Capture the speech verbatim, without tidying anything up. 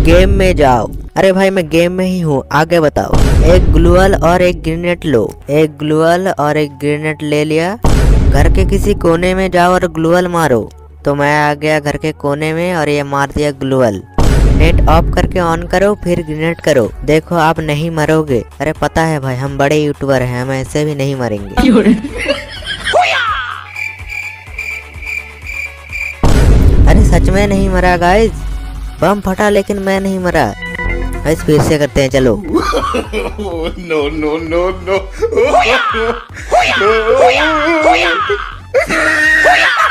Game में जाओ। अरे भाई मैं गेम में ही हूँ, आगे बताओ। एक ग्लूअल और एक ग्रेनेड लो। एक ग्लूअल और एक ग्रेनेड ले लिया। घर के किसी कोने में जाओ और ग्लूअल मारो। तो मैं आ गया घर के कोने में और ये मार दिया ग्लूअल। नेट ऑफ करके ऑन करो, फिर ग्रेनेड करो। देखो आप नहीं मरोगे। अरे पता है भाई, हम बड़े यूट्यूबर हैं, हम ऐसे भी नहीं मरेंगे। अरे सच में नहीं मरा गाइस, बम फटा लेकिन मैं नहीं मरा। गाइस फिर से करते हैं, चलो। No no no no